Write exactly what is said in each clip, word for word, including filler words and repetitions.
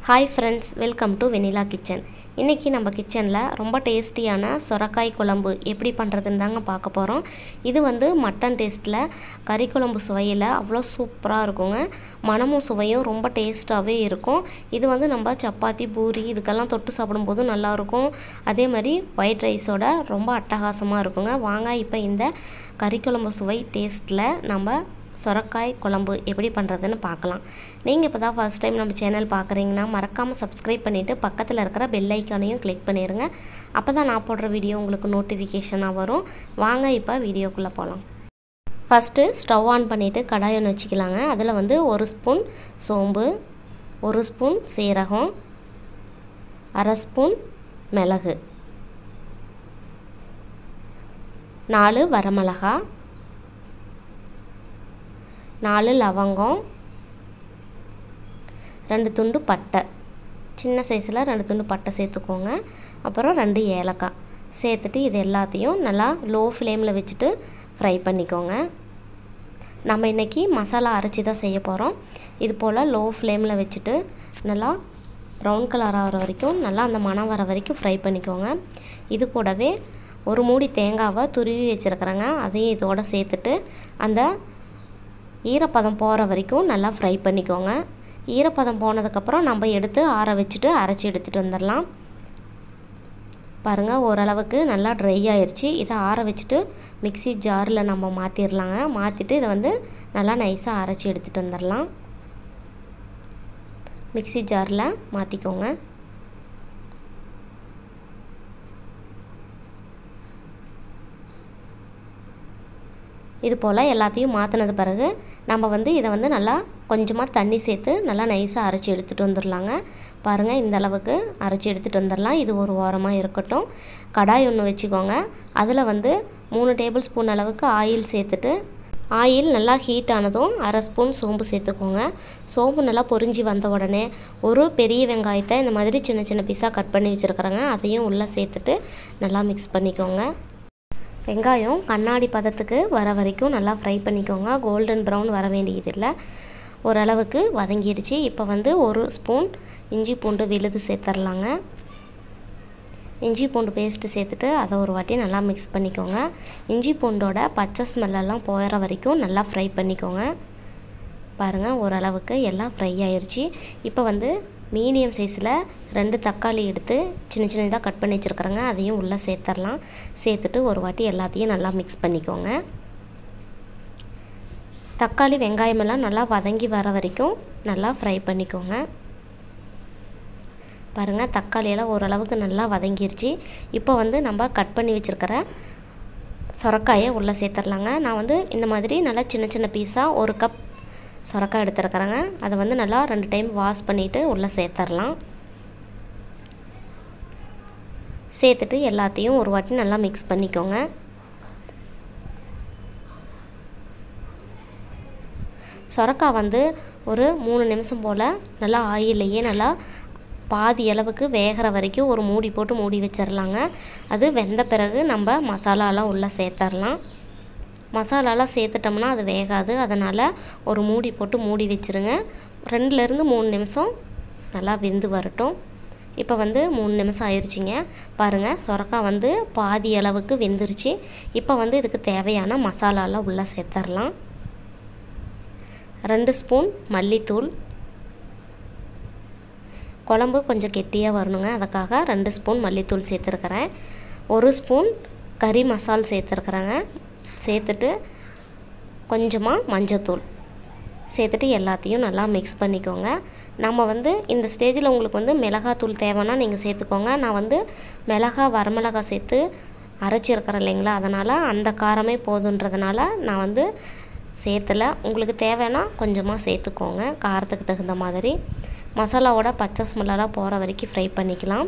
Hi friends, welcome to Vennila kitchen. இன்னைக்கு நம்ம கிச்சன்ல ரொம்ப டேஸ்டியான சொரக்காய் குழம்பு எப்படி பண்றதுன்னு தாங்க பார்க்க போறோம். இது வந்து மட்டன் டேஸ்ட்ல கறி குழம்பு சுவையில அவ்ளோ சூப்பரா இருக்குங்க. மணமும் சுவையும் ரொம்ப டேஸ்டாவே இருக்கும். இது வந்து நம்ம சப்பாத்தி, பூரி இதுக்கெல்லாம் தொட்டு சாப்பிடும்போது நல்லா இருக்கும். அதே மாதிரி ஒயிட் ரைஸோட ரொம்ப அட்டகாசமா இருக்குங்க. வாங்க இப்போ இந்த கறி குழம்பு சுவை டேஸ்ட்ல நம்ம சொரக்காய் குழம்பு எப்படி பண்றதுன்னு பார்க்கலாம். நீங்க இப்போதான் ஃபர்ஸ்ட் டைம் நம்ம சேனல் பார்க்குறீங்கன்னா மறக்காம சப்ஸ்கிரைப் பண்ணிட்டு பக்கத்துல இருக்கிற பெல் ஐகானையும் கிளிக் பண்ணிருங்க. அப்பதான் நான் போடுற வீடியோ உங்களுக்கு நோட்டிஃபிகேஷனா வரும். வாங்க இப்போ வீடியோக்குள்ள போலாம். ஃபர்ஸ்ட் ஸ்டவ் ஆன் பண்ணிட்டு கடாய் ஒன்று வச்சுக்கலாங்க. அதுல வந்து ஒரு ஸ்பூன் சோம்பு, ஒரு ஸ்பூன் சீரகம், அரை ஸ்பூன் மிளகு, நாலு வரமிளகாய், நாலு லவங்கம், ரெண்டு துண்டு பட்டை, சின்ன சைஸில் ரெண்டு துண்டு பட்டை சேர்த்துக்கோங்க. அப்புறம் ரெண்டு ஏலக்காய் சேர்த்துட்டு இது எல்லாத்தையும் நல்லா லோ ஃப்ளேமில் வச்சுட்டு ஃப்ரை பண்ணிக்கோங்க. நம்ம இன்றைக்கி மசாலா அரைச்சி தான் செய்ய போகிறோம். இது போல் லோ ஃப்ளேமில் வச்சுட்டு நல்லா ப்ரௌன் கலர் ஆகிற வரைக்கும் நல்லா அந்த மணம் வர வரைக்கும் ஃப்ரை பண்ணிக்கோங்க. இது கூடவே ஒரு மூடி தேங்காவை துருவி வச்சுருக்கிறேங்க. அதையும் இதோட சேர்த்துட்டு அந்த ஈரப்பதம் போகிற வரைக்கும் நல்லா ஃப்ரை பண்ணிக்கோங்க. ஈரப்பதம் போனதுக்கப்புறம் நம்ம எடுத்து ஆற வச்சுட்டு அரைச்சி எடுத்துகிட்டு வந்துடலாம். பாருங்கள், ஓரளவுக்கு நல்லா ட்ரை ஆயிடுச்சு. இதை ஆற வச்சுட்டு மிக்ஸி ஜாரில் நம்ம மாற்றிடலாங்க. மாற்றிட்டு இதை வந்து நல்லா நைஸாக அரைச்சி எடுத்துகிட்டு வந்துடலாம். மிக்ஸி ஜாரில் மாற்றிக்கோங்க. இது போல் எல்லாத்தையும் மாற்றினது பிறகு நம்ம வந்து இதை வந்து நல்லா கொஞ்சமாக தண்ணி சேர்த்து நல்லா நைஸாக அரைச்சி எடுத்துகிட்டு வந்துடலாங்க. பாருங்கள், இந்த அளவுக்கு அரைச்சி எடுத்துகிட்டு வந்துடலாம். இது ஒரு ஓரமாக இருக்கட்டும். கடாய் ஒன்று வச்சுக்கோங்க. அதில் வந்து மூணு டேபிள் ஸ்பூன் அளவுக்கு ஆயில் சேர்த்துட்டு ஆயில் நல்லா ஹீட் ஆனதும் அரை ஸ்பூன் சோம்பு சேர்த்துக்கோங்க. சோம்பு நல்லா பொரிஞ்சு வந்த உடனே ஒரு பெரிய வெங்காயத்தை இந்த மாதிரி சின்ன சின்ன பீஸாக கட் பண்ணி வச்சுருக்கிறேங்க. அதையும் உள்ளே சேர்த்துட்டு நல்லா மிக்ஸ் பண்ணிக்கோங்க. வெங்காயம் கண்ணாடி பதத்துக்கு வர வரைக்கும் நல்லா ஃப்ரை பண்ணிக்கோங்க. கோல்டன் ப்ரௌன் வர வேண்டியதில்லை, ஓரளவுக்கு வதங்கிருச்சு. இப்போ வந்து ஒரு ஸ்பூன் இஞ்சி பூண்டு விழுது சேர்த்துடலாங்க. இஞ்சி பூண்டு பேஸ்ட்டு சேர்த்துட்டு அதை ஒரு வாட்டி நல்லா மிக்ஸ் பண்ணிக்கோங்க. இஞ்சி பூண்டோட பச்சை ஸ்மெல்லெல்லாம் போகிற வரைக்கும் நல்லா ஃப்ரை பண்ணிக்கோங்க. பாருங்கள், ஓரளவுக்கு எல்லாம் ஃப்ரை ஆயிடுச்சு. இப்போ வந்து மீடியம் சைஸில் ரெண்டு தக்காளி எடுத்து சின்ன சின்னதாக கட் பண்ணி வச்சுருக்குறேங்க. அதையும் உள்ளே சேர்த்துடலாம். சேர்த்துட்டு ஒரு வாட்டி எல்லாத்தையும் நல்லா மிக்ஸ் பண்ணிக்கோங்க. தக்காளி வெங்காயமெல்லாம் நல்லா வதங்கி வர வரைக்கும் நல்லா ஃப்ரை பண்ணிக்கோங்க. பாருங்கள், தக்காளியெல்லாம் ஓரளவுக்கு நல்லா வதங்கிருச்சு. இப்போ வந்து நம்ம கட் பண்ணி வச்சுருக்கிற சொரக்காயை உள்ளே சேர்த்துடலாங்க. நான் வந்து இந்த மாதிரி நல்லா சின்ன சின்ன பீஸாக ஒரு கப் சொரக்காய் எடுத்துருக்குறேங்க. அதை வந்து நல்லா ரெண்டு டைம் வாஷ் பண்ணிவிட்டு உள்ளே சேர்த்துடலாம். சேர்த்துட்டு எல்லாத்தையும் ஒரு வாட்டி நல்லா மிக்ஸ் பண்ணிக்கோங்க. சொரக்காய் வந்து ஒரு மூணு நிமிஷம் போல் நல்லா ஆயிலையே நல்லா பாதி அளவுக்கு வேகிற வரைக்கும் ஒரு மூடி போட்டு மூடி வச்சிடலாங்க. அது வெந்த பிறகு நம்ம மசாலாலாம் உள்ளே சேர்த்துடலாம். மசாலாலாம் சேர்த்துட்டோம்னா அது வேகாது. அதனால் ஒரு மூடி போட்டு மூடி வச்சுருங்க. ரெண்டுலேருந்து மூணு நிமிஷம் நல்லா வெந்து வரட்டும். இப்போ வந்து மூணு நிமிஷம் ஆயிடுச்சிங்க. பாருங்கள், சொரக்காய் வந்து பாதி அளவுக்கு வெந்துருச்சு. இப்போ வந்து இதுக்கு தேவையான மசாலாலாம் உள்ளே சேர்த்துடலாம். ரெண்டு ஸ்பூன் மல்லித்தூள், குழம்பு கொஞ்சம் கெட்டியாக வரணுங்க, அதுக்காக ரெண்டு ஸ்பூன் மல்லித்தூள் சேர்த்துருக்குறேன். ஒரு ஸ்பூன் கறி மசால் சேர்த்துருக்குறேங்க. சேர்த்துட்டு கொஞ்சமாக மஞ்சத்தூள் சேர்த்துட்டு எல்லாத்தையும் நல்லா மிக்ஸ் பண்ணிக்கோங்க. நம்ம வந்து இந்த ஸ்டேஜில் உங்களுக்கு வந்து மிளகாத்தூள் தேவைன்னா நீங்கள் சேர்த்துக்கோங்க. நான் வந்து மிளகா வரமிளகாய் சேர்த்து அரைச்சிருக்கிறேன் இல்லைங்களா, அதனால் அந்த காரமே போதுன்றதுனால நான் வந்து சேர்த்தலை. உங்களுக்கு தேவைன்னா கொஞ்சமாக சேர்த்துக்கோங்க, காரத்துக்கு தகுந்த மாதிரி. மசாலாவோட பச்சை ஸ்மெல்லாம் போகிற வரைக்கும் ஃப்ரை பண்ணிக்கலாம்.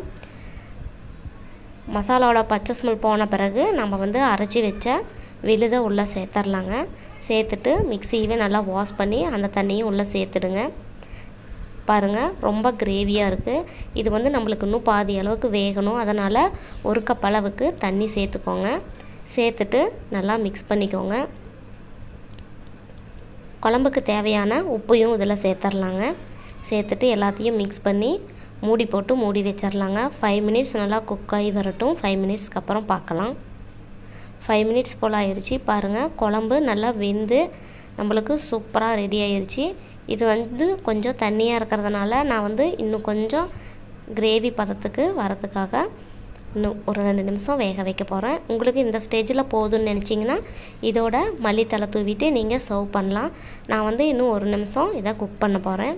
மசாலாவோட பச்சை ஸ்மெல் போன பிறகு நம்ம வந்து அரைச்சி வச்ச விழுதை உள்ளே சேர்த்துடலாங்க. சேர்த்துட்டு மிக்ஸியவே நல்லா வாஷ் பண்ணி அந்த தண்ணியும் உள்ளே சேர்த்துடுங்க. பாருங்கள், ரொம்ப கிரேவியாக இருக்குது. இது வந்து நம்மளுக்கு இன்னும் பாதி அளவுக்கு வேகணும். அதனால் ஒரு கப் அளவுக்கு தண்ணி சேர்த்துக்கோங்க. சேர்த்துட்டு நல்லா மிக்ஸ் பண்ணிக்கோங்க. குழம்புக்கு தேவையான உப்பையும் இதில் சேர்த்துடலாங்க. சேர்த்துட்டு எல்லாத்தையும் மிக்ஸ் பண்ணி மூடி போட்டு மூடி வச்சிடலாங்க. ஃபைவ் மினிட்ஸ் நல்லா குக் ஆகி வரட்டும். ஃபைவ் மினிட்ஸ்க்கு அப்புறம் பார்க்கலாம். ஃபைவ் மினிட்ஸ் போல் ஆயிடுச்சு. பாருங்கள், குழம்பு நல்லா வெந்து நம்மளுக்கு சூப்பராக ரெடி ஆயிடுச்சு. இது வந்து கொஞ்சம் தண்ணியாக இருக்கிறதுனால நான் வந்து இன்னும் கொஞ்சம் கிரேவி பதத்துக்கு வரதுக்காக இன்னும் ஒரு ரெண்டு நிமிஷம் வேக வைக்க போகிறேன். உங்களுக்கு இந்த ஸ்டேஜில் போதும்னு நினச்சிங்கன்னா இதோட மல்லித்தலை தூவிட்டு நீங்கள் சர்வ் பண்ணலாம். நான் வந்து இன்னும் ஒரு நிமிஷம் இதை குக் பண்ண போகிறேன்.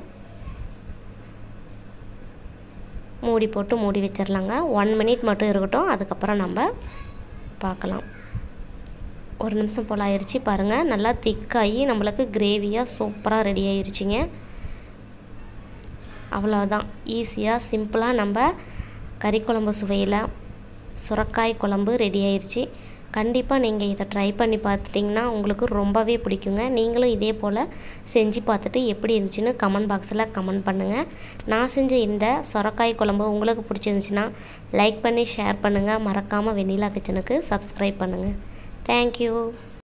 மூடி போட்டு மூடி வச்சிடலாங்க. ஒன் மினிட் மட்டும் இருக்கட்டும், அதுக்கப்புறம் நம்ம பார்க்கலாம். ஒரு நிமிஷம் போல் ஆயிடுச்சு. பாருங்கள், நல்லா திக்காகி நம்மளுக்கு கிரேவியாக சூப்பராக ரெடி ஆயிடுச்சிங்க. அவ்வளோதான், ஈஸியாக சிம்பிளாக நம்ம கறி குழம்பு சுவையில் சுரக்காய் குழம்பு ரெடி ஆயிடுச்சு. கண்டிப்பாக நீங்கள் இதை ட்ரை பண்ணி பார்த்துட்டிங்கன்னா உங்களுக்கு ரொம்பவே பிடிக்குங்க. நீங்களும் இதே போல் செஞ்சு பார்த்துட்டு எப்படி இருந்துச்சுன்னு கமெண்ட் பாக்ஸில் கமெண்ட் பண்ணுங்கள். நான் செஞ்ச இந்த சுரக்காய் குழம்பு உங்களுக்கு பிடிச்சிருந்துச்சின்னா லைக் பண்ணி ஷேர் பண்ணுங்கள். மறக்காமல் வெண்ணிலா கிச்சனுக்கு சப்ஸ்கிரைப் பண்ணுங்கள். தேங்க்யூ.